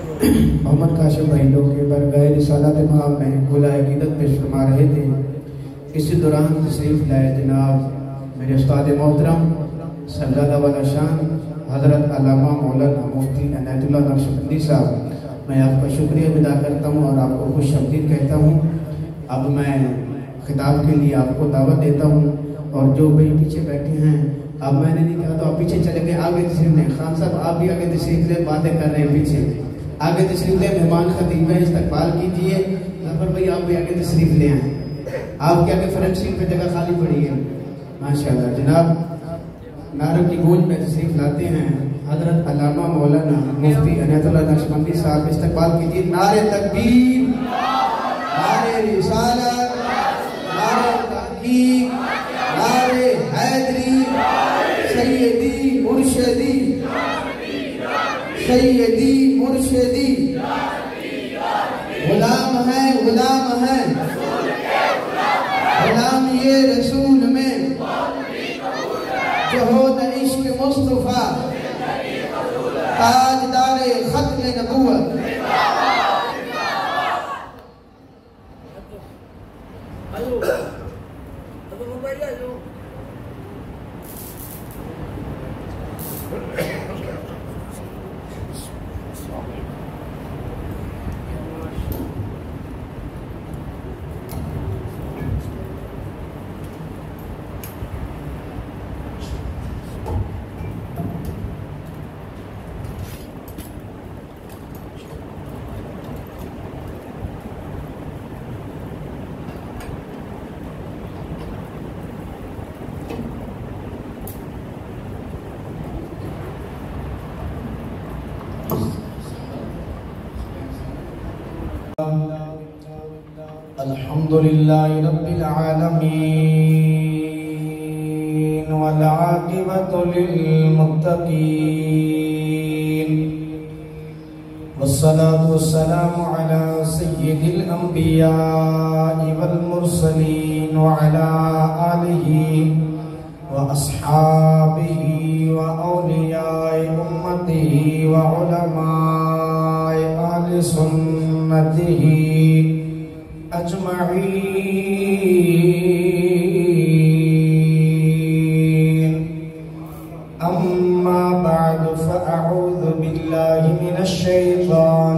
محمد قاسم بھائیوں کے برگاہ رسالت امام میں گلہ عقیدت پیش فرما رہے تھے۔ اسی دوران تشریف لائے جناب میرے استاد محترم سردار والا شان حضرت علامہ مولانا مفتی عنایت اللہ نقشبندی صاحب، میں آپ کا شکریہ ادا کرتا ہوں اور آپ کو خوش آمدید کہتا ہوں۔ اب میں خطاب کے لیے آپ کو دعوت دیتا ہوں، اور جو بھائی پیچھے بیٹھے ہیں، اب میں نے نہیں کہا تو آپ پیچھے چلے گئے، آگے تشریف لیں۔ خان صاحب آپ بھی آگے تشریف لیں، باتیں کر رہے ہیں پیچھے، آگے تشریف لیں۔ مہمان خطیب ہیں، استقبال کیجئے۔ ظفر بھائی آپ بھی آگے تشریف لے آئیں، آپ کے آگے فرنٹ سیٹ پہ جگہ خالی پڑی ہے ماشاءاللہ۔ جناب نعروں کی گونج میں تشریف لاتے ہیں حضرت علامہ مولانا مفتی عنایت اللہ نقشبندی صاحب، استقبال کیجئے۔ نعرہ تکبیر، نعرہ رسالت، نعرہ تحقیق، نعرہ حیدری، سیدی مرشدی، سیدی مرشدی، غلام ہیں غلام ہیں، غلام یہ رسول میں جو ہو نہ عشق مصطفیٰ، تاجدار ختم نبوت۔ الحمدللہ رب العالمین والعاقبۃ للمتقین، والصلاة والسلام علی سید الانبیاء والمرسلین وعلی آلہ واصحابہ واولیاء امتہ وعلماء آل سنتہ اجمعین۔ اما بعد فاعوذ باللہ من الشیطان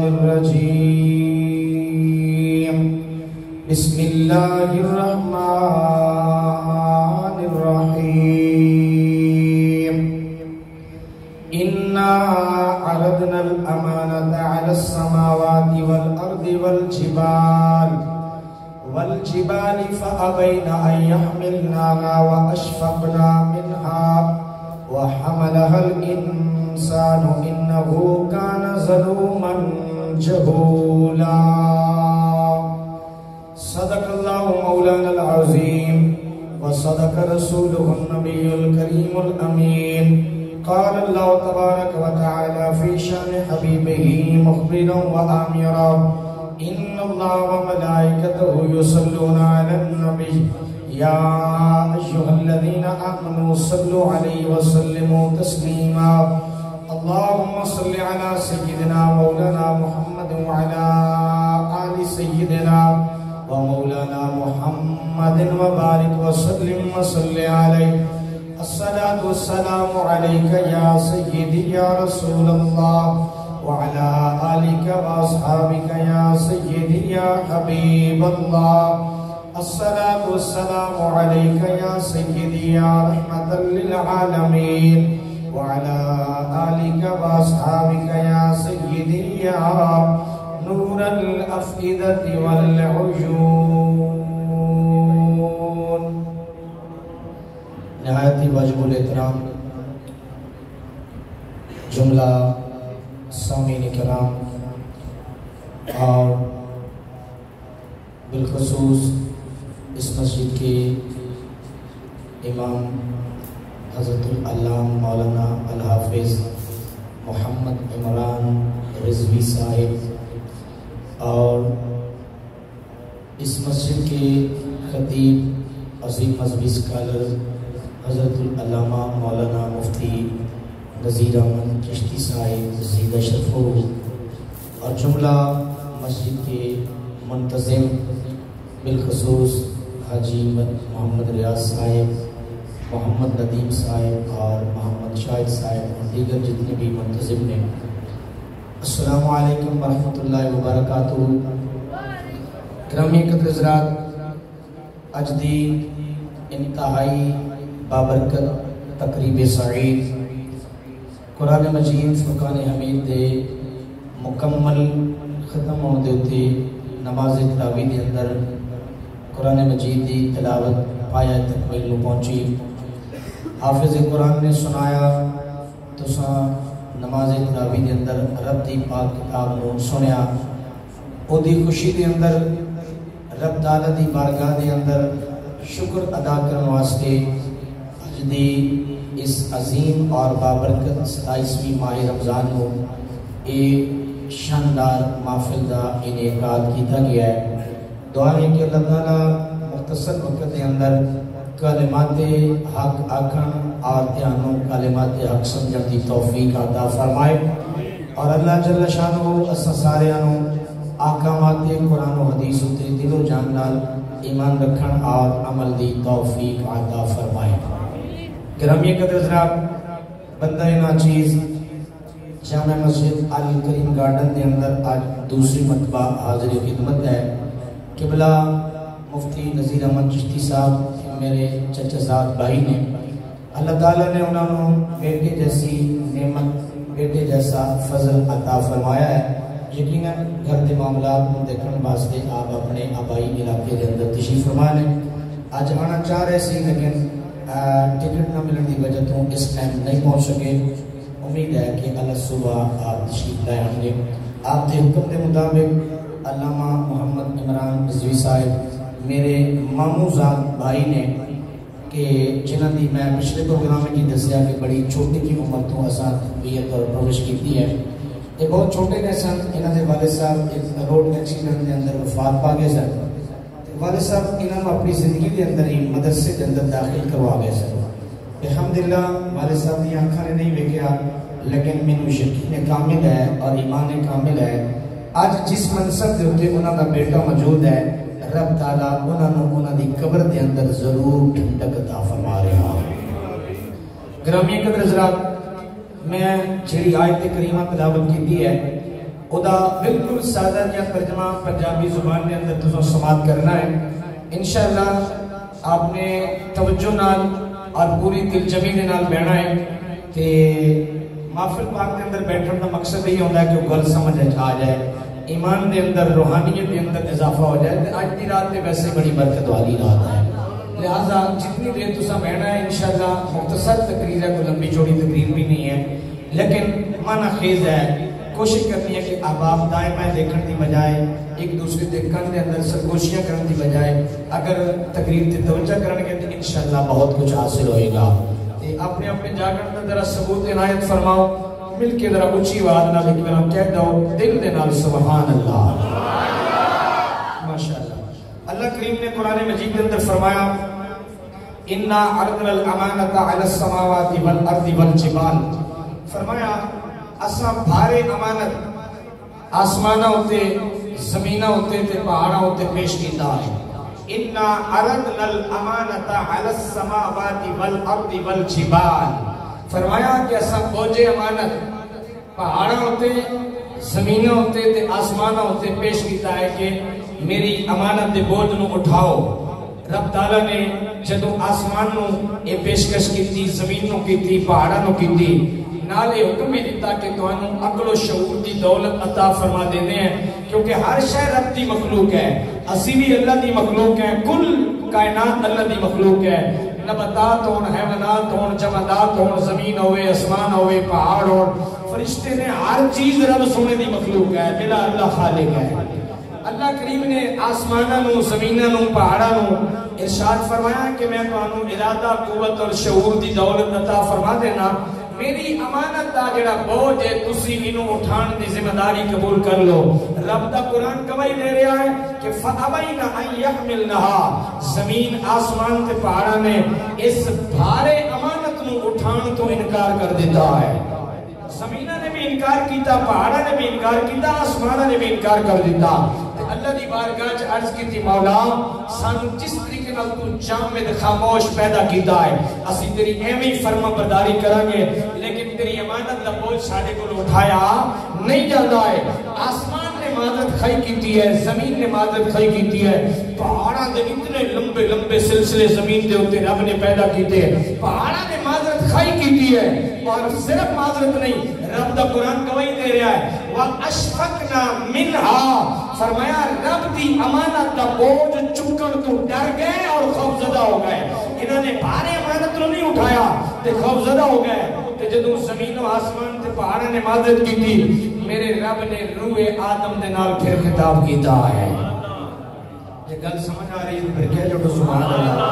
الرجیم، بسم اللہ الرحمن الرحیم۔ انا عرضنا الامانة على السماوات والارض والجبال فأبين أن يحملناها وأشفقنا منها وحملها الإنسان إنه كان ظلوما جهولا۔ صدق الله مولانا العظيم وصدق رسوله النبي الكريم الأمين۔ قال الله تبارك وتعالى في شأن حبيبه مخبرا وآمرا، إن الله وملائكته يصلون على النبي يا أيها الذين آمنوا صلوا عليه وسلموا تسليما۔ اللهم صل على سيدنا مولانا محمد وعلى آل سيدنا ومولانا محمد وبارك وسلم وصل عليه۔ الصلاة والسلام عليك يا سيدي يا رسول الله، وعلى آلك وأصحابك يا سيدي يا حبيب الله۔ الصلاة والسلام عليك يا سيدي يا رحمة للعالمين، وعلى آلك وأصحابك يا سيدي يا نور الأفئدة والعيون۔ نہایت واجب الاحترام جملہ سامعین کرام، اور بالخصوص اس مسجد کے امام حضرت العلامہ مولانا الحافظ محمد عمران رضوی صاحب، اور اس مسجد کے خطیب عظیم مذہبی اسکالر حضرت العلامہ مولانا مفتی نذیر احمد چشتی صاحب زیدہ شرف ہو، اور جملہ مسجد کے منتظم بالخصوص حاجی محمد ریاض صاحب، محمد ندیم صاحب اور محمد شاہد صاحب اور دیگر جتنے بھی منتظم نے، السلام علیکم ورحمۃ اللہ وبرکاتہ۔ گرامی قدر حضرات، اج دی انتہائی بابرکت تقریب سعید قرآن مجید فرقان حمید دے مکمل ختم ہونے دے ہوتے نماز تراویح دے اندر قرآن مجید دی تلاوت پایا تکمیل نو پہنچی۔ حافظ قرآن نے سنایا تو نماز تراویح دے اندر رب دی پاک کتاب نو سنیا، او دی خوشی دے اندر رب تعالی دی بارگاہ دے اندر شکر ادا کرنے واسطے اج دی اس عظیم اور بابرکت 27ویں ماہ رمضان نو اے شاندار محفل دا انعقاد کیتا گیا ہے۔ دعا ہے کہ اللہ تعالی مختصر وقت دے اندر کلمات حق آکھن اور دھیانوں کلمات حق سمجھن دی توفیق عطا فرمائے، اور اللہ جل شانہ اساں ساریاں احکامات قرآن و حدیث تے دل و جان نال ایمان رکھن اور عمل دی توفیق عطا فرمائے۔ گرامی قدر حضرات، بندہ ناچیز جامع مسجد علی کریم گارڈن دے اندر آج دوسری مرتبہ حاضر خدمت ہے۔ قبلہ مفتی نذیر احمد چشتی صاحب میرے چچا زاد بھائی نے، اللہ تعالیٰ نے انہوں نے بیٹے جیسی نعمت، بیٹے جیسا فضل عطا فرمایا ہے۔ یقیناً گھر دے معاملات کو دیکھنے واسطے آپ اپنے آبائی علاقے کے اندر تشریف فرما لیں۔ آج آنا چاہ رہے سی لیکن ٹکٹ نہ ملنے کی وجہ تو اس ٹائم نہیں پہنچ سکے۔ امید ہے کہ اللہ صبح آپ تشریف لائے ہوں گے۔ آپ کے حکم کے مطابق علامہ محمد عمران رضوی صاحب میرے ماموں زاد بھائی نے، کہ جنہوں نے میں پچھلے پروگرام میں دسیا کہ بڑی چھوٹی کی عمر تو اساں تربیت اور پرورش کی ہے۔ یہ بہت چھوٹے نے سن، انہوں نے والد صاحب ایک روڈ ایکسیڈنٹ کے اندر وفات پا گئے سن۔ والد صاحب انہوں نے اپنی زندگی کے اندر ہی مدرسے کے اندر داخل کروا گئے سن۔ الحمدللہ والد صاحب کی آنکھاں نے نہیں ویکھیا، لیکن مینوں یقین کامل ہے اور ایمان کامل ہے اج جس منصب دے اوتے انہاں دا بیٹا موجود ہے، رب تعالیٰ انہاں دی قبر دے اندر ضرور ٹھنڈک عطا فرما رہا۔ گرامی قدر حضرات، میں جڑی آیت کریمہ تلاوت کی ہے او دا بالکل سادہ جہا ترجمہ پنجابی زبان کے اندر تساں سماعت کرنا ہے۔ انشاءاللہ آپ نے توجہ نال اور پوری دل جمی دے نال بیٹھنا ہے کہ محفل پاک کے اندر بیٹھنے کا مقصد یہی ہوتا ہے کہ وہ گل سمجھ آ جائے، ایمان دے اندر روحانیت دے اندر اضافہ ہو جائے۔ آج کی رات میں ویسے بڑی برکت والی رات ہے، لہذا جتنی دیر تساں بیٹھنا ہے انشاءاللہ مختصر تقریر ہے، کوئی لمبی چوڑی تقریر بھی نہیں ہے، لیکن معنی خیز ہے۔ کوشش کرنی ہے کہ احباب دائمہ دیکھنے کی بجائے ایک دوسرے کے کن کے اندر سرگوشیاں کرنے کی بجائے اگر تقریر تے توجہ کرنے کے تو انشاءاللہ بہت کچھ حاصل ہوئے گا۔ اپنے اپنے جاگن کا ذرا ثبوت عنایت فرماؤ، مل کے ذرا اونچی آواز نال ایک بار کہہ دو دل دے نال سبحان اللہ، ماشاءاللہ۔ اللہ کریم نے قرآن مجید کے اندر فرمایا اِنَّا عَرْضْنَا الْأَمَانَةَ عَلَى السَّمَاوَاتِ وَالْأَرْضِ وَالْجِبَالِ، فرمایا اساں بھارے امانت آسمانہ ہوتے زمینہ ہوتے تے پہاڑا ہوتے پیش کیتا ہے۔ اِنَّا عَرَضْنَا الْأَمَانَةَ عَلَى السَّمَاوَاتِ وَالْأَرْضِ وَالْجِبَالِ، فرمایا کہ اساں بوجھے امانت پہاڑا ہوتے زمینہ ہوتے تے آسمانہ ہوتے پیش کیتا ہے کہ میری امانت دے بوجھ نو اٹھاؤ۔ رب تعالیٰ نے جدو آسمان نو اے پیشکش کی، زمین نو کی، پہاڑا نو کی، نالے حکم بھی دیتا کہ تو انہوں عقل و شعور دی دولت عطا فرما دیتے ہیں، کیونکہ ہر شے رب دی مخلوق ہے، اسی بھی اللہ دی مخلوق ہے، کل کائنات اللہ دی مخلوق ہے، نباتات ہون، حیوانات ہون، جمادات ہون، زمین ہوئے، اسمان ہوئے، پہاڑ ہون، فرشتے نے ہر چیز رب سونے دی مخلوق ہے، بلا اللہ خالق ہے۔ اللہ کریم نے آسمانہ نو، زمینہ نو، پہاڑا نو ارشاد فرمایا کہ میں تو انہوں ارادہ، قوت اور شعور دی دولت عطا فرما دینا، میری امانت دا جڑا بوجھ ہے تسی انہوں اٹھان دی ذمہ داری قبول کر لو۔ رب دا قرآن گواہی دے رہا ہے کہ فَأَبَيْنَ أَن يَحْمِلْنَهَا، زمین آسمان تے پہاڑا نے اس بھارے امانت نو اٹھان تو انکار کر دیتا ہے۔ زمینہ نے بھی بھی انکار کیتا، پہاڑا نے بھی انکار کیتا، آسمانہ نے بھی انکار کر دیتا۔ اللہ دی بارگاہ چ عرض کی تھی مولا سانو جس طریقے نال تو جامد خاموش پیدا کیتا ہے اسی تیری ایویں ہی فرما برداری کریں گے، لیکن تیری امانت دا بوجھ ساڈے کو اٹھایا نہیں جاتا ہے۔ آسمان نے معذرت کھائی کیتی ہے، زمین نے معذرت کھائی کیتی ہے، پہاڑاں دے اتنے لمبے لمبے سلسلے زمین دے اوتے رب نے پیدا کیتے ہیں، پہاڑاں نے معذرت کھائی کیتی ہے، اور صرف معذرت نہیں، رب دا قرآن گواہی دے رہا ہے وَأَشْفَقْنَا مِنْهَا، فرمایا رب دی امانت دا بوجھ چکن تو ڈر گئے اور خوفزدہ ہو گئے۔ انہوں نے بھاری امانت تو نہیں اٹھایا تے خوفزدہ ہو گئے، تے جدوں زمین و آسمان تے پہاڑوں نے معذرت کی تھی، میرے رب نے روح آدم دے نال پھر خطاب کیتا ہے۔ یہ گل سمجھ آ رہی ہے؟ پھر کہہ جو سبحان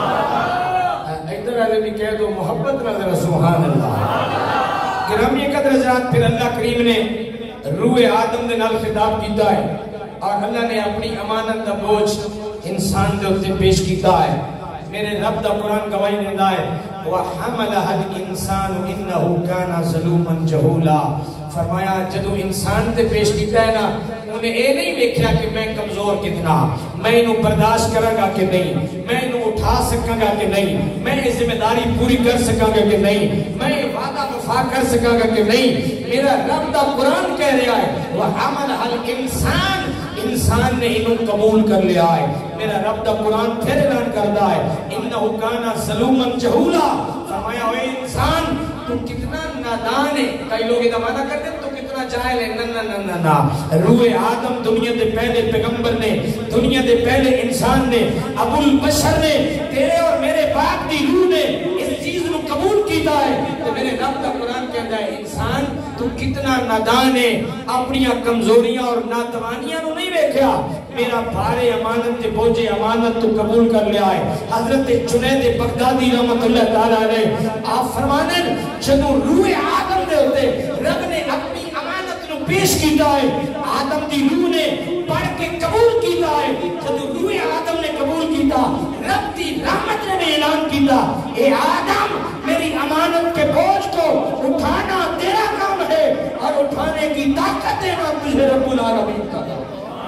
اللہ، ادھر والے بھی کہہ دو محبت نہ ذرا سبحان اللہ۔ گرامی قدر حضرات، پھر اللہ کریم نے روح آدم دے نال خطاب کیتا ہے اور اللہ نے اپنی امانت دا بوجھ انسان دے اوتے پیش کیتا ہے۔ میرے رب دا قرآن گواہی دیتا ہے وَحَمَلَهَا الْإِنسَانُ إِنَّهُ كَانَ ظَلُومًا جَهُولًا، فرمایا جدو انسان تے پیش کیتا ہے نا، انہیں اے نہیں دیکھا کہ میں کمزور کتنا، میں انہوں برداشت کروں گا کہ نہیں، میں انہوں اٹھا سکاں گا کہ نہیں، میں یہ ذمہ داری پوری کر سکاں گا کہ نہیں، میں یہ وعدہ وفا کر سکاں گا کہ نہیں۔ میرا رب دا قرآن کہہ رہا ہے وَحَمَلَهَا الْإِنسَانُ، انسان نے انہوں قبول کر لیا ہے۔ میرا رب دا قرآن پھر اعلان کرتا ہے انہو کانا ظلوماً جہولا، فرمایا ہوئے انسان تو کتنا نادان ہے۔ کئی لوگ یہ معنی کرتے تو کتنا جاہل ہے، نا روح آدم دنیا دے پہلے پیغمبر نے، دنیا دے پہلے انسان نے، ابو البشر نے، تیرے اور میرے باپ دی روح نے اس چیز کو قبول کیتا ہے۔ تو میرے رب دا قرآن کہتا ہے انسان تو کتنا نادان ہے، اپنی کمزوریاں اور ناتوانیاں نو نہیں دیکھا، میرا بھارے امانت تے بوجھے امانت تو قبول کر لیا ہے۔ حضرت جنید بغدادی رحمت اللہ تعالیٰ علیہ آپ فرمانے جدو روح آدم دے ہوتے رب نے اپنی امانت نو پیش کیتا ہے، آدم دی روح نے پڑھ کے قبول کیتا ہے۔ جدو روح آدم نے قبول کیتا، رب دی رحمت نے اعلان کیتا اے آدم میری امانت کے بوجھ کو اٹھانا تیرا کام ہے اور اٹھانے کی طاقت دینا تجھے رب العالمین کا کام۔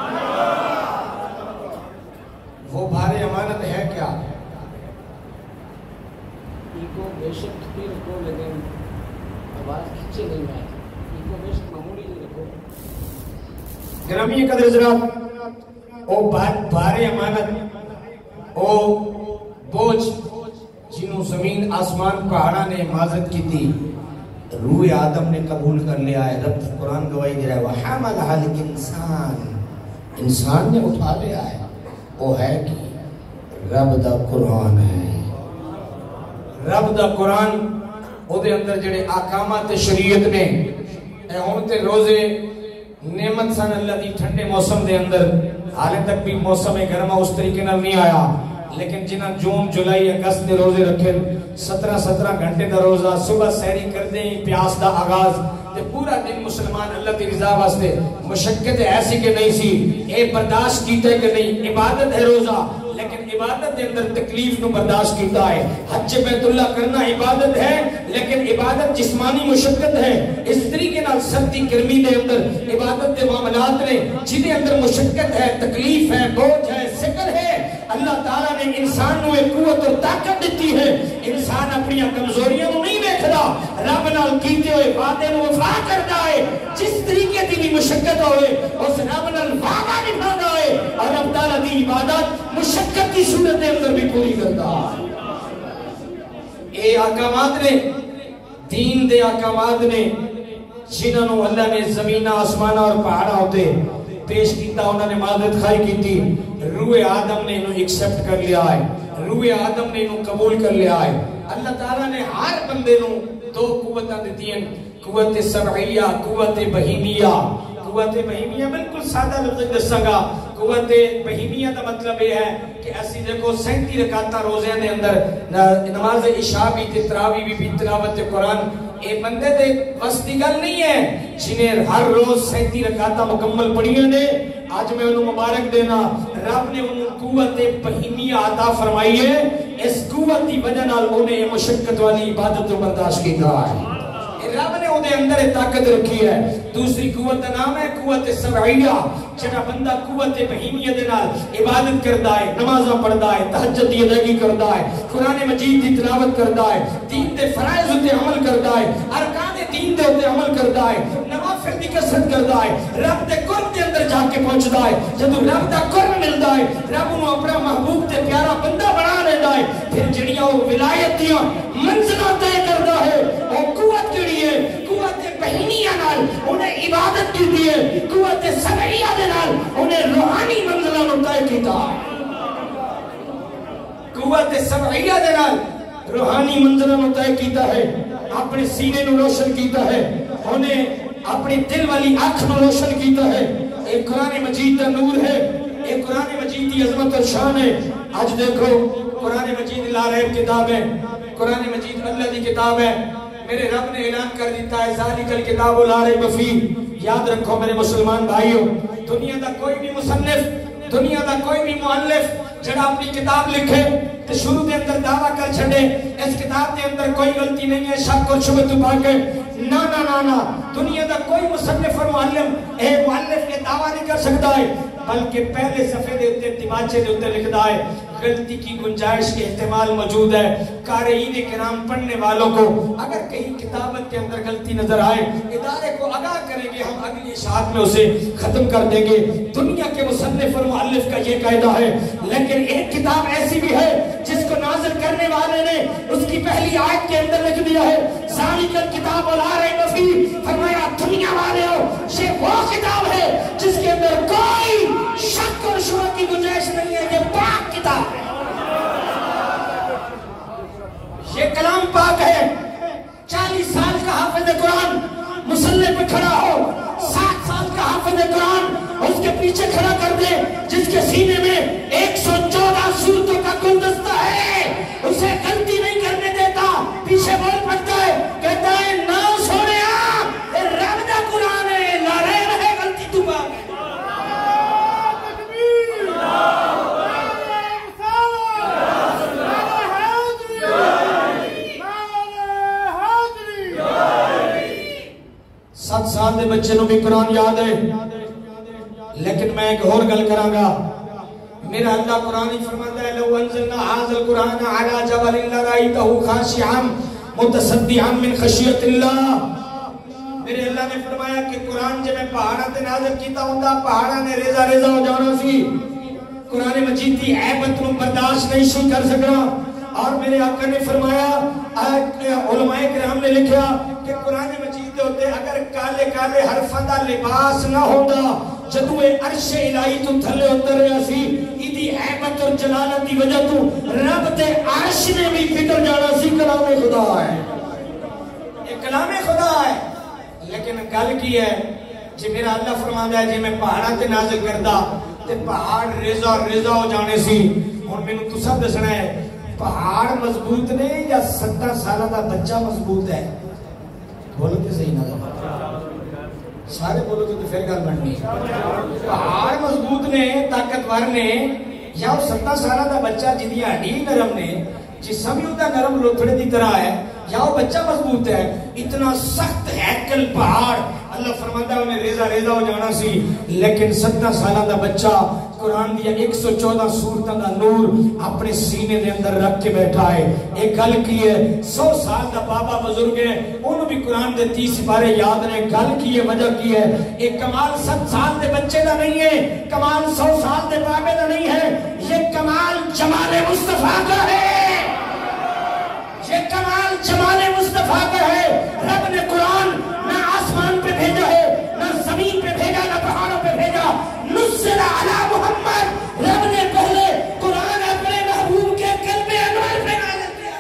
وہ بھاری امانت ہے کیا؟ ایگو بے شک بھی رکھو لیکن آواز کھچے نہیں ہے، ایگو بے شک معمولی نہیں رکھو۔ گرامی قدر حضرات، او بھاری امانت، او بوجھ جنہوں زمین آسمان پہاڑا نے معذرت کی تھی، روح آدم نے قبول کر لیا ہے۔ رب قرآن گواہی دے رہا ہے وَحَمَلَهَا الْإِنسَانُ، انسان نے اٹھا لیا ہے۔ وہ ہے کہ رب دا قرآن ہے، رب دا قرآن او دے اندر جڑے احکامات شریعت نے، اے ہون تے روزے نعمت سن اللہ دی ٹھنڈے موسم دے اندر، حالے تک بھی موسم گرما اس طریقے نال نہیں آیا، لیکن جنہ جون جولائی اگست دے روزے رکھے 17 گھنٹے دا روزہ، صبح سحری کردے ہی پیاس دا آغاز تے پورا دن مسلمان اللہ دی رضا واسطے، مشقت ایسی کہ نہیں سی، اے برداشت کیتے کہ نہیں، عبادت ہے روزہ، لیکن عبادت دے اندر تکلیف نو برداشت کیتا ہے۔ حج بیت اللہ کرنا عبادت ہے، لیکن عبادت جسمانی مشقت ہے۔ اس طریقے نال سردی گرمی دے اندر عبادت دے معاملات نے جنہیں اندر مشقت ہے، تکلیف ہے، بوجھ ہے، سکر ہے، اللہ تعالیٰ نے انسان نو ایک قوت اور طاقت دیتی ہے۔ انسان اپنی کمزوریاں نو نہیں دیکھدا، رب نال کیتے ہوئے وعدے نو وفا کردا ہے۔ جس طریقے دی بھی مشقت ہوئے اس رب نال وعدہ نبھانا ہے، اور رب تعالیٰ دی عبادت مشقت کی صورت دے اندر بھی پوری کرتا ہے۔ اے احکامات نے، دین دے احکامات نے، جنہاں نو اللہ نے زمین آسمان اور پہاڑا ہوتے پیش کیتا، انہوں نے معذرت خواہی کی تھی، روح آدم نے انہوں ایکسپٹ کر لیا ہے، روح آدم نے انہوں قبول کر لیا ہے۔ اللہ تعالیٰ نے ہر بندے نو دو قوتاں دیتی ہیں، قوت سمعیہ، قوت بہیمیہ۔ قوت بہیمیہ بالکل سادہ لفظ دساں گا، قوت بہیمیہ دا مطلب یہ ہے کہ ایسی دیکھو 37 رکعتاں روزے دے اندر نماز عشاء بھی تے تراویح بھی تلاوت قرآن، اے بندے دے بس دی گل نہیں ہے جنہیں ہر روز 37 رکعتاں مکمل پڑھیاں نے۔ آج میں انہوں مبارک دینا، رب نے انہوں قوت بہیمیہ عطا فرمائی ہے، اس قوت دی وجہ نال انہیں مشقت والی عبادت کو برداشت کیتا ہے۔ رب نے انہیں دے اندر طاقت رکھی ہے. دوسری قوت کا نام ہے قوت سمعیہ. جڑا بندہ قوت بہیمیہ دے نال عبادت کردا ہے, نمازاں پڑھدا ہے, تہجد دی ادائیگی کردا ہے, قرآن مجید دی تلاوت کردا ہے, دین دے فرائض تے عمل کردا ہے, ارکان دین دے تے عمل کردا ہے, نوافل دی کثرت کردا ہے, رب دے قرب دے اندر جا کے پہنچدا ہے. جدوں رب دا قرب ملدا ہے, رب نوں اپنا محبوب تے پیارا بندہ بنا لیندا ہے, پھر جڑیاں او ولایت دیاں منزلاں طے کردا ہے. او قوت جڑی ہے قوت بہیمیہ نال انہیں عبادت کیتی ہے, قوت سمعیہ دے نال انہیں روحانی منزلاں نوں طے کیتا ہے. قوت سمعیہ دے نال روحانی منزلاں نوں طے کیتا ہے, اپنے سینے نوں روشن کیتا ہے, انہیں اپنی دل والی آنکھ نوں روشن کیتا ہے. ایک قرآن مجید دا نور ہے, ایک قرآن مجید دی عظمت اور شان ہے. آج دیکھو قرآن مجید لا ریب کتاب ہے, قرآن مجید اللہ دی کتاب ہے. میرے رب نے اعلان کر دیتا ہے ذالک الکتاب لا ریب فیہ. یاد رکھو میرے مسلمان بھائیو, دنیا دا کوئی بھی مصنف, دنیا دا کوئی بھی مؤلف جڑا اپنی کتاب لکھے تو شروع دے اندر دعویٰ کر چھڑے اس کتاب دے اندر کوئی غلطی نہیں ہے, شک اور شبہ تو پاکے. نا نا نا نا, دنیا دا کوئی مصنف اور مؤلف یہ دعویٰ نہیں کر سکتا ہے, بلکہ پہلے صفحے دے اتے تماچے دے اتے لکھتا ہے غلطی کی گنجائش کے احتمال موجود ہے. قارئین کرام پڑھنے والوں کو اگر کہیں کتابت کے اندر غلطی نظر آئے ادارے کو آگاہ کریں گے, ہم اگلی اشاعت میں اسے ختم کر دیں گے. دنیا کے مصنف اور مؤلف کا یہ قاعدہ ہے. لیکن ایک کتاب ایسی بھی ہے جس کو نازل کرنے والے نے اس کی پہلی آیت کے اندر لکھ دیا ہے ذالک الکتاب لا ریب فیہ. فرمایا دنیا والے ہو, یہ وہ کتاب ہے جس کے اندر کوئی شک اور شبہ کی گنجائش نہیں ہے. یہ پاک کتاب ہے, یہ کلام پاک ہے. 40 سال کا حافظ قرآن مصلی پہ کھڑا ہو, 7 سال کا حافظ قرآن اس کے پیچھے کھڑا کر دے جس کے سینے میں 114 سورتوں کا گلدستہ ہے, اسے غلطی نہیں کرنے دیتا, پیچھے بول پڑتا ہے, کہتا ہے نا سونیا رب دا قرآن ہے, لا ریب ہے, غلطی تو پاک ہے. سات سال دے بچے نو بھی قرآن یاد ہے, لیکن میں ایک اور گل کراں گا. میرا اللہ قرآن ہی فرماتا ہے لو انزلنا هذا القرآن على جبل لرأيته خاشعا متصدعا من خشیت اللہ. میرے اللہ نے فرمایا کہ قرآن جب میں پہاڑاں تے نازل کیتا ہوندا پہاڑاں نے ریزہ ریزہ ہو جانا سی. قرآن مجید دی عیبت نو برداشت نہیں سی کر سکنا. اور میرے آقا نے فرمایا, علماء کرام نے لکھا کہ قرآن مجید ہوتے اگر کالے کالے حرفاں دا لباس نہ ہوتا جدو عرش الہی تو تھلے اتر رہا سی, ایدی عیبت اور جلالت دی وجہ تو رب تے عرش نے بھی فکر جانا سی. کلام خدا ہے, یہ کلام خدا ہے. لیکن گل کی ہے جی میرا اللہ فرماتا ہے جی میں پہاڑاں تے نازل کردا تے پہاڑ ریزہ ریزہ ہو جانے سی. ہن مینوں تساں دسنا ہے پہاڑ مضبوط نے یا 17 سالہ دا بچہ مضبوط ہے؟ بولو تے صحیح نہ, سارے بولو تو پھر گل بننی. پہاڑ مضبوط نے, طاقتور نے, یا 17 سالہ دا بچہ جدی ہڈی نرم نے, جسم ہی دا نرم لوتھڑے دی طرح ہے, یا وہ بچہ مضبوط ہے؟ اتنا سخت ہیکل پہاڑ اللہ فرماتا ہے انہیں ریزہ ریزہ ہو جانا سی. لیکن 17 سالہ دا بچہ قرآن دیا 114 سورتوں دا نور اپنے سینے دے اندر رکھ کے بیٹھا ہے. ایک گل کی ہے 100 سال دا بابا بزرگ ہے, انہوں بھی قرآن دے 30 سپارے یاد نے. گل کی ہے, وجہ کی ہے, ایک کمال 7 سال دے بچے دا نہیں ہے, کمال 100 سال دے بابے دا نہیں ہے, یہ کمال جمال مصطفیٰ کا ہے, یہ کمال جمال مصطفیٰ کا ہے. رب نے قرآن نہ آسمان پہ بھیجا ہے, نہ زمین پہ بھیجا, نہ پہاڑوں پہ بھیجا. نزل علی محمد, رب نے پہلے قرآن اپنے محبوب کے قلب انور پہ نازل کیا.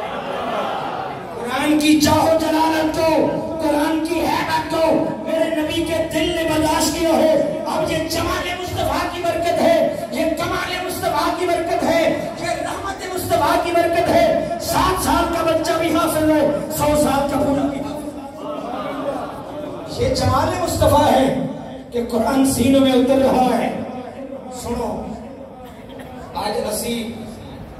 قرآن کی چاہو جلالت کو, قرآن کی ہیبت کو میرے نبی کے دل نے برداشت کیا ہے. اب یہ جمال مصطفیٰ کی برکت ہے, یہ کمال مصطفیٰ کی برکت ہے, یہ رحمت مصطفیٰ کی برکت ہے. 7 سال کا بچہ بھی حافظ ہے, 100 سال کا بوڑھا بھی حافظ ہے. یہ جمال مصطفیٰ ہے کہ قرآن سینوں میں اتر رہا ہے. سنو, آج اسی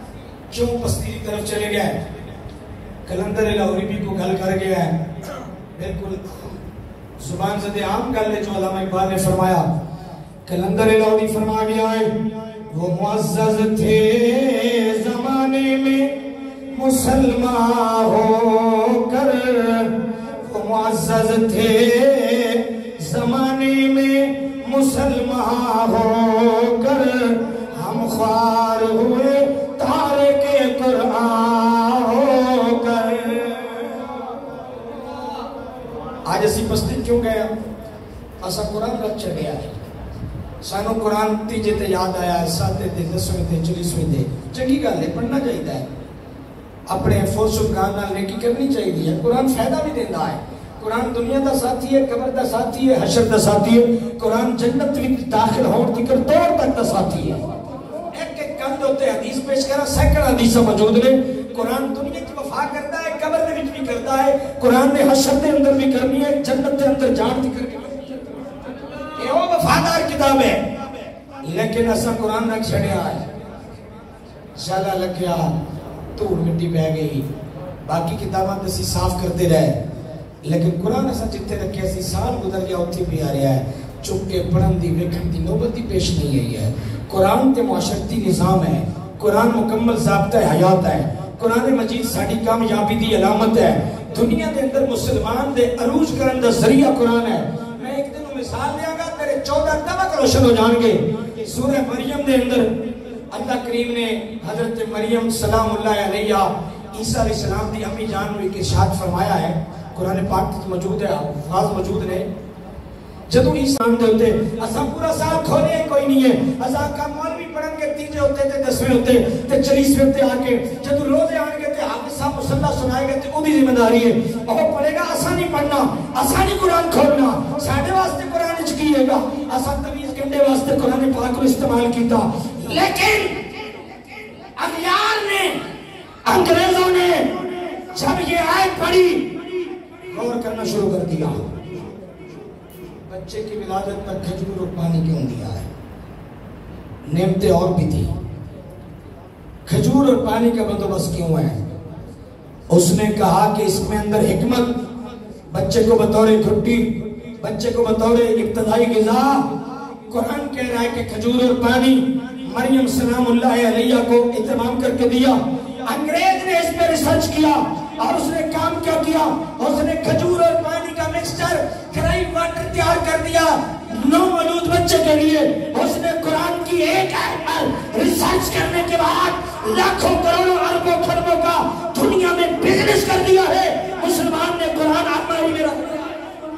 کیوں پستی کی طرف چلے گئے, کلندر لاہوری بھی کو گل کر گیا ہے. بالکل زبان زد عام کر لے جو علامہ اقبال نے فرمایا کلندر لاہوری فرما گیا ہے وہ معزز تھے زمانے میں مسلمان ہو کر، وہ معزز تھے زمانے میں مسلمان ہو کر، ہم خوار ہوئے تارک قرآن ہو کر۔ آج اسی پستی کیوں گیا؟ اسا قرآن رکھ چھ گیا ہے، سانو قرآن تیجے تے یاد آیا ہے، ساتھے تے 10ویں تے 40ویں تے چنگی گل ہے، پڑھنا چاہیے ہے، اپنے فوز سبحان نال نیکی کرنی چاہیے ہے۔ قرآن فائدہ بھی دیندا ہے، قرآن دنیا دا ساتھی ہے، قبر دا ساتھی ہے، حشر دا ساتھی ہے، قرآن جنت وچ داخل ہون تکر طور تک دا ساتھی ہے۔ ایک ایک کند ہوتے حدیث پیش کرا، سینکڑا حدیث موجود نے۔ قرآن دنیا کی وفا کرتا ہے، قبر دے وچ بھی کرتا ہے، قرآن نے حشر دے اندر بھی کرنی ہے، جنت دے اندر جان تکر بھی کرنی ہے۔ یہ وہ وفادار کتاب ہے، لیکن اسا قرآن رکھ چھڑیا ہے، شالا لگ گیا، دھوڑ مٹی بہ گئی، باقی کتاباں تے صاف کرتے رہے، لیکن قرآن ایسا جتے رکھے اسی سال گزر گیا اتھی بھی آ رہا ہے، چک کے پڑھن دی ویکھن دی نوبت دی پیش نہیں آئی ہے۔ قرآن تے معاشرتی نظام ہے، قرآن مکمل ضابطہ حیات ہے، قرآن مجید ساڑی کامیابی دی علامت ہے، دنیا دے اندر مسلمان دے عروج کرن دا ذریعہ قرآن ہے۔ میں ایک دن مثال دیا گا، تیرے 14 طبق روشن ہو جان گے۔ سورہ مریم دے اندر اللہ کریم نے حضرت مریم سلام اللہ علیہ عیسیٰ علیہ السلام دی امی جان ہوئی کے ارشاد فرمایا ہے، قرآن پاک موجود ہے، الفاظ موجود نے، جدو عیسیٰ دے ہوتے اساں پورا سال کھولے کوئی نہیں ہے، اساں کا مولوی پڑھن کے تیجے ہوتے تے 10ویں ہوتے تے 40ویں ہوتے آ کے جدو روزے آن گے تے حافظ صاحب مصلی سنائے گے تے وہ بھی ذمہ داری ہے، وہ پڑھے گا، اساں نہیں پڑھنا، اساں نہیں قرآن کھولنا، ساڈے واسطے قرآن وچ کی ہے گا، اساں تمیز کرنے واسطے قرآن پاک کو استعمال کیتا۔ لیکن اغیار نے، انگریزوں نے جب یہ آیت پڑھی غور کرنا شروع کر دیا، بچے کی ولادت پر کھجور اور پانی کیوں دیا ہے؟ نعمتیں اور بھی تھی، کھجور اور پانی کا بندوبست کیوں ہے؟ اس نے کہا کہ اس میں اندر حکمت، بچے کو بطور گھٹی، بچے کو بطور ابتدائی غذا، قرآن کہہ رہا ہے کہ کھجور اور پانی مریم سلام اللہ علیہ کو اہتمام کر کے دیا۔ انگریز نے اس پہ ریسرچ کیا اور اس نے کام کیا کیا، اس نے کھجور اور پانی کا مکسچر کرائی واٹر تیار کر دیا نومولود بچے کے لیے۔ اس نے قرآن کی ایک آیت پر ریسرچ کرنے کے بعد لاکھوں کروڑوں اربوں خربوں کا دنیا میں بزنس کر دیا ہے۔ مسلمان نے قرآن آماری میں رکھ دیا۔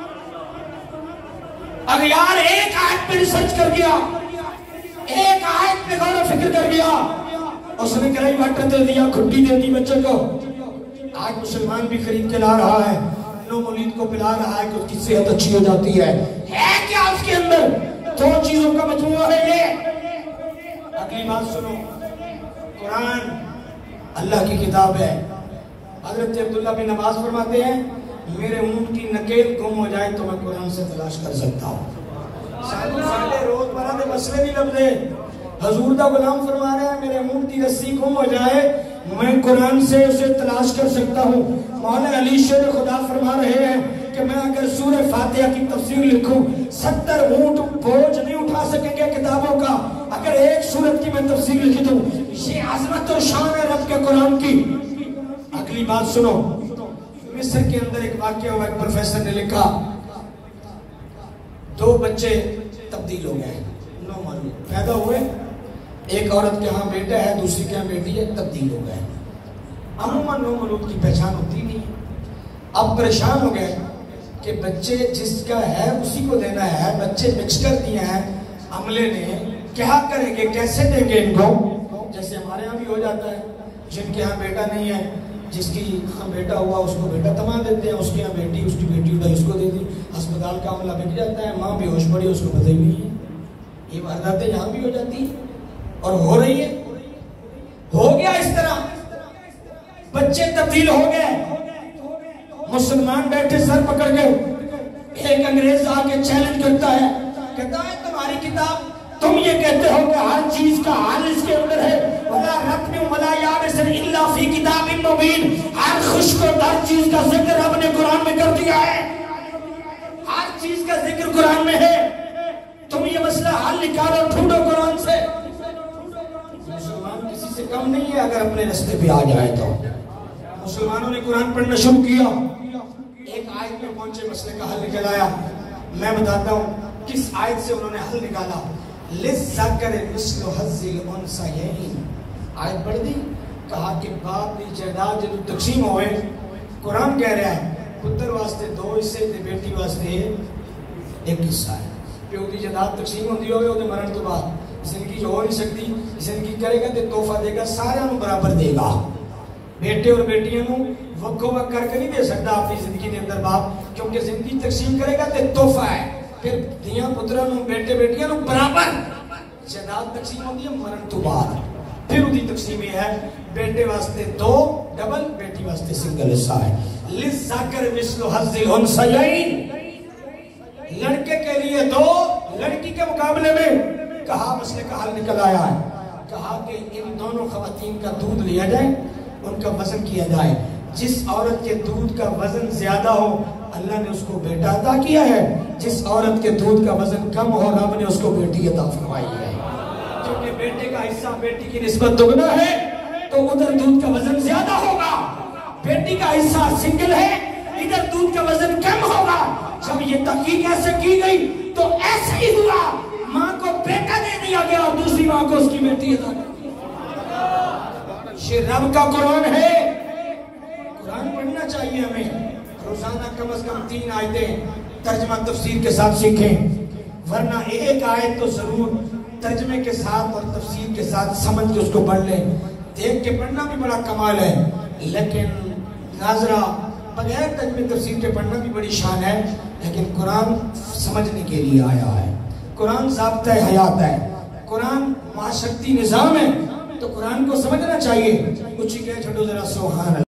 اغیار ایک آیت پہ ریسرچ کر گیا، ایک آیت پہ غور و فکر کر گیا، اس نے کرائی واٹر دے دیا، کھٹی دے دی بچے کو۔ آج مسلمان بھی خرید کے لا رہا ہے، نو مولید کو پلا رہا ہے کہ اس کی صحت اچھی ہو جاتی ہے۔ ہے کیا اس کے اندر؟ دو چیزوں کا مجموعہ ہے یہ۔ اگلی بات سنو، قرآن اللہ کی کتاب ہے۔ حضرت عبداللہ بن عباس فرماتے ہیں میرے اونٹ کی نکیل گم ہو جائے تو میں قرآن سے تلاش کر سکتا ہوں۔ سارے روز مرہ دے مسئلے بھی لب دے، حضور دا غلام فرما رہے ہیں میرے اونٹ کی رسی گم ہو جائے میں قرآن سے اسے تلاش کر سکتا ہوں۔ مولانا علی شیر خدا فرما رہے ہیں کہ میں اگر سورہ فاتحہ کی تفسیر لکھوں 70 اونٹ بوجھ نہیں اٹھا سکیں گے کتابوں کا، اگر ایک سورت کی میں تفسیر لکھی دوں۔ یہ عظمت اور شان ہے رب کے قرآن کی۔ اگلی بات سنو، مصر کے اندر ایک واقعہ ہوا، ایک پروفیسر نے لکھا 2 بچے تبدیل ہو گئے، نومولود پیدا ہوئے، ایک عورت کے ہاں بیٹا ہے دوسری کے ہاں بیٹی ہے، تبدیل ہو گئے۔ عموماً نومولود کی پہچان ہوتی نہیں، اب پریشان ہو گئے کہ بچے جس کا ہے اسی کو دینا ہے، بچے مکس کر دیے ہیں عملے نے، کیا کریں گے، کیسے دیں گے ان کو؟ جیسے ہمارے ہاں بھی ہو جاتا ہے، جن کے ہاں بیٹا نہیں ہے، جس کی ہاں بیٹا ہوا اس کو بیٹا تمام دیتے ہیں، اس کی ہاں بیٹی، اس کی بیٹی ہوتا ہے اس کو دے دی، ہسپتال کا عملہ بک جاتا ہے، ماں بے ہوش پڑی اس کو پتہ ہی نہیں ہے۔ یہ وارداتیں یہاں بھی ہو جاتی ہیں اور ہو رہی ہے۔ ہو گیا اس طرح، بچے تبدیل ہو گئے، مسلمان بیٹھے سر پکڑ گئے، ایک انگریز آ کے چیلنج کرتا ہے، کہتا ہے تمہاری کتاب تم یہ کہتے ہو کہ ہر چیز کا حل اس کے اندر ہے، وَلَا رَتْبٍ وَلَا يَابِسٍ إِلَّا فِي كِتَابٍ مُبِينٍ، ہر خشک و تر چیز کا ذکر رب نے قرآن میں کر دیا ہے، ہر چیز کا ذکر قرآن میں ہے۔ تم یہ مسئلہ حل نکالو، ڈھونڈو قرآن سے۔ مسلمان کسی سے کم نہیں ہے اگر اپنے رستے پہ آ جائے تو۔ مسلمانوں نے قرآن پڑھنا شروع کیا، ایک آیت میں پہنچے، مسئلے کا حل نکل آیا۔ میں بتاتا ہوں کس آیت سے انہوں نے حل نکالا۔ لِلذَّكَرِ مِثْلُ حَظِّ الْأُنثَيَيْنِ، آیت پڑھ دی، کہا کہ باپ دی جائیداد جب تقسیم ہوئے، قرآن کہہ رہا ہے پتر واسطے 2 حصے تے بیٹی واسطے 1 حصہ ہے۔ پیو دی جائیداد تقسیم ہوندی ہوئے وہ مرن تو بعد زندگی جو ہو نہیں سکتی، زندگی کرے گا تے تحفہ دے گا، سارے انہوں برابر دے گا۔ بیٹے اور بیٹیاں نوں وکھو وکھ کر کے نہیں دے سکتا اپنی زندگی کے اندر باپ، کیونکہ زندگی تقسیم کرے گا تے تحفہ ہے۔ پھر دیاں پتراں نوں بیٹے بیٹیاں نوں برابر جائیداد تقسیم ہوندی ہے مرن تو بعد۔ پھر وہ دی تقسیم یہ ہے، بیٹے واسطے 2 ڈبل، بیٹی واسطے سنگل حصہ ہے۔ لِلذَّكَرِ مِثْلُ حَظِّ الْأُنثَيَيْنِ، لڑکے کے لیے 2، لڑکی کے مقابلے میں۔ کہا مسئلے کا حل نکل آیا ہے، کہا کہ ان دونوں خواتین کا دودھ لیا جائے، ان کا وزن کیا جائے، جس عورت کے دودھ کا وزن زیادہ ہو اللہ نے اس کو بیٹا عطا کیا ہے، جس عورت کے دودھ کا وزن کم ہو رب نے اس کو بیٹی عطا فرمائی ہے۔ کیونکہ بیٹے کا حصہ بیٹی کی نسبت دگنا ہے تو ادھر دودھ کا وزن زیادہ ہوگا، بیٹی کا حصہ سنگل ہے ادھر دودھ کا وزن کم ہوگا۔ جب یہ تحقیق ایسے کی گئی تو ایسے ہی ہوا، ماں کو بیٹا دے دیا گیا اور دوسری ماں کو اس کی بیٹی عطا کر دی۔ یہ رب کا قرآن ہے، قرآن پڑھنا چاہیے ہمیں، روزانہ کم از کم 3 آیتیں ترجمہ تفسیر کے ساتھ سیکھیں، ورنہ ایک آیت تو ضرور ترجمے کے ساتھ اور تفسیر کے ساتھ سمجھ کے اس کو پڑھ لیں۔ دیکھ کے پڑھنا بھی بڑا کمال ہے، لیکن ناظرہ بغیر ترجمے تفسیر کے پڑھنا بھی بڑی شان ہے، لیکن قرآن سمجھنے کے لیے آیا ہے، قرآن ضابطہ حیات ہے، قرآن معاشرتی نظام ہے، تو قرآن کو سمجھنا چاہیے۔ کچھ ہی کہہ چھوڑو ذرا سبحان اللہ۔